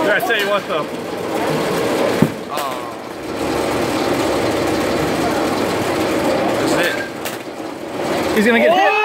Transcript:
I tell you what though. This is it. He's gonna get hit.